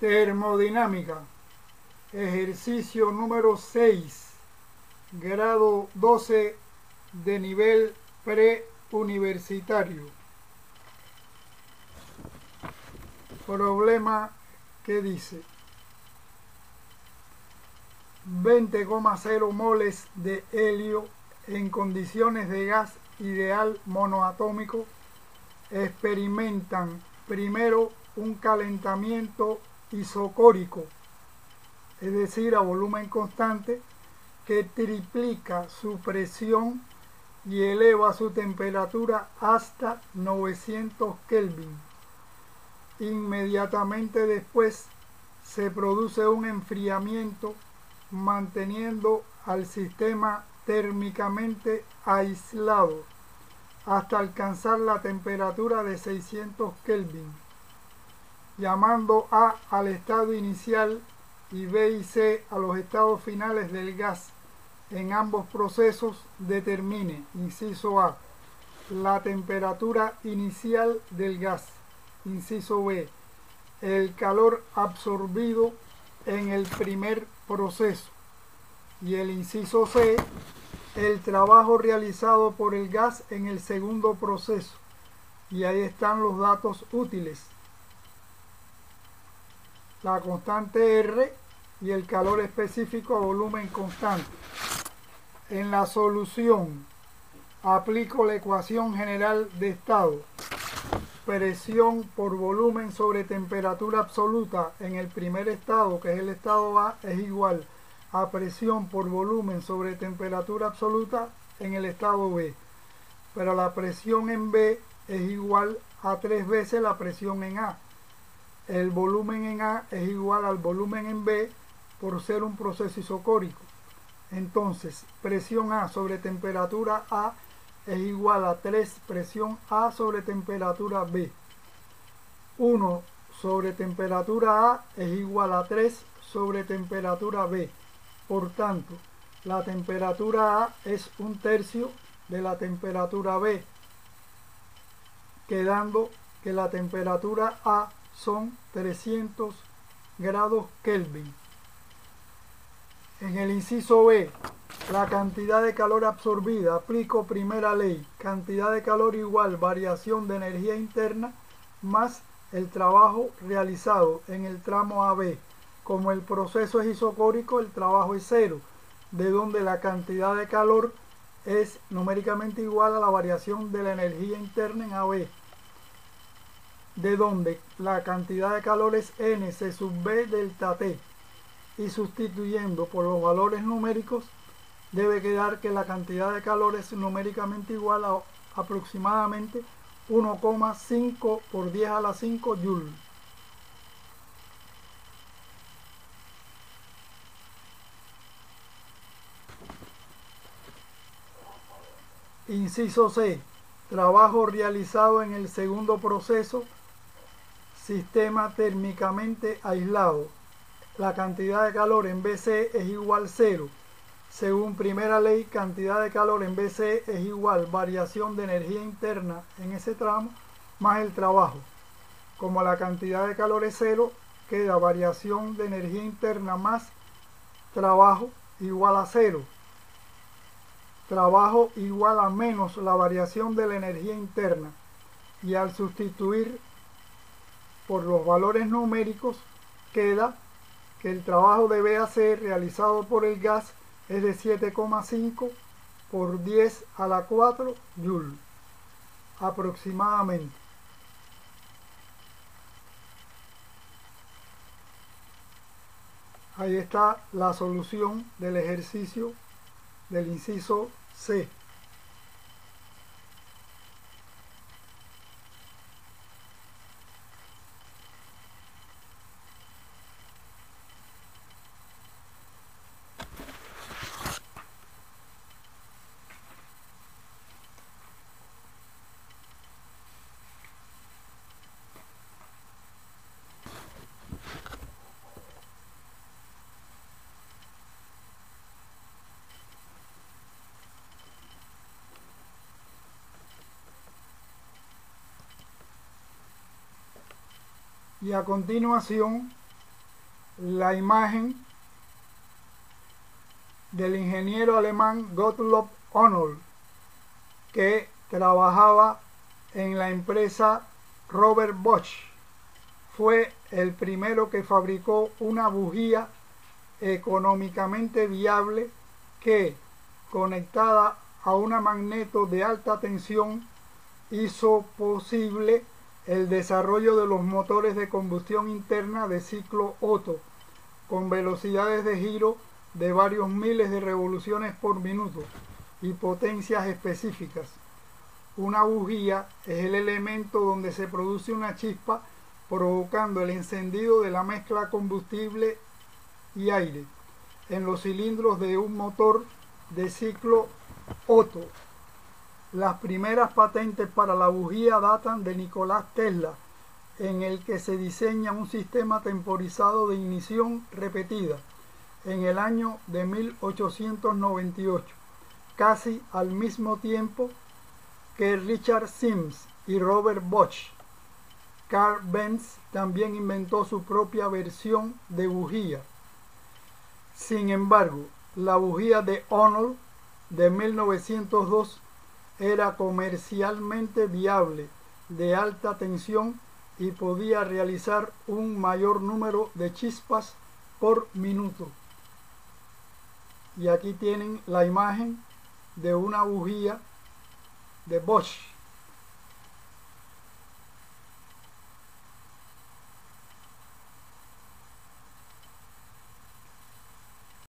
Termodinámica, ejercicio número 6, grado 12 de nivel preuniversitario. Problema que dice 20,0 moles de helio en condiciones de gas ideal monoatómico experimentan primero un calentamiento isocórico, es decir, a volumen constante, que triplica su presión y eleva su temperatura hasta 900 Kelvin. Inmediatamente después se produce un enfriamiento manteniendo al sistema térmicamente aislado hasta alcanzar la temperatura de 600 Kelvin, llamando A al estado inicial y B y C a los estados finales del gas. En ambos procesos determine, inciso A, la temperatura inicial del gas, inciso B, el calor absorbido en el primer proceso, y el inciso C, el trabajo realizado por el gas en el segundo proceso. Y ahí están los datos útiles: la constante R y el calor específico a volumen constante. En la solución aplico la ecuación general de estado. Presión por volumen sobre temperatura absoluta en el primer estado, que es el estado A, es igual a presión por volumen sobre temperatura absoluta en el estado B. Pero la presión en B es igual a 3 veces la presión en A. El volumen en A es igual al volumen en B por ser un proceso isocórico. Entonces, presión A sobre temperatura A es igual a 3 presión A sobre temperatura B. 1 sobre temperatura A es igual a 3 sobre temperatura B. Por tanto, la temperatura A es 1/3 de la temperatura B, quedando que la temperatura A son 300 grados Kelvin. En el inciso B, la cantidad de calor absorbida, aplico primera ley, cantidad de calor igual variación de energía interna más el trabajo realizado en el tramo AB. Como el proceso es isocórico, el trabajo es 0, de donde la cantidad de calor es numéricamente igual a la variación de la energía interna en AB, de donde la cantidad de calor es N C sub B delta T, y sustituyendo por los valores numéricos debe quedar que la cantidad de calor es numéricamente igual a aproximadamente 1,5 por 10 a la 5 Joule. Inciso C, trabajo realizado en el segundo proceso, sistema térmicamente aislado. La cantidad de calor en BC es igual 0. Según primera ley, cantidad de calor en BC es igual variación de energía interna en ese tramo más el trabajo. Como la cantidad de calor es 0, queda variación de energía interna más trabajo igual a 0. Trabajo igual a menos la variación de la energía interna. Y al sustituir por los valores numéricos, queda que el trabajo de BAC realizado por el gas es de 7,5 por 10 a la 4 Joule, aproximadamente. Ahí está la solución del ejercicio del inciso C. Y a continuación la imagen del ingeniero alemán Gottlob Arnold, que trabajaba en la empresa Robert Bosch. Fue el primero que fabricó una bujía económicamente viable que, conectada a una magneto de alta tensión, hizo posible el desarrollo de los motores de combustión interna de ciclo Otto, con velocidades de giro de varios miles de revoluciones por minuto y potencias específicas. Una bujía es el elemento donde se produce una chispa provocando el encendido de la mezcla combustible y aire en los cilindros de un motor de ciclo Otto. Las primeras patentes para la bujía datan de Nicolás Tesla, en el que se diseña un sistema temporizado de ignición repetida en el año de 1898, casi al mismo tiempo que Richard Sims y Robert Bosch. Carl Benz también inventó su propia versión de bujía. Sin embargo, la bujía de Arnold de 1902 era comercialmente viable, de alta tensión y podía realizar un mayor número de chispas por minuto. Y aquí tienen la imagen de una bujía de Bosch.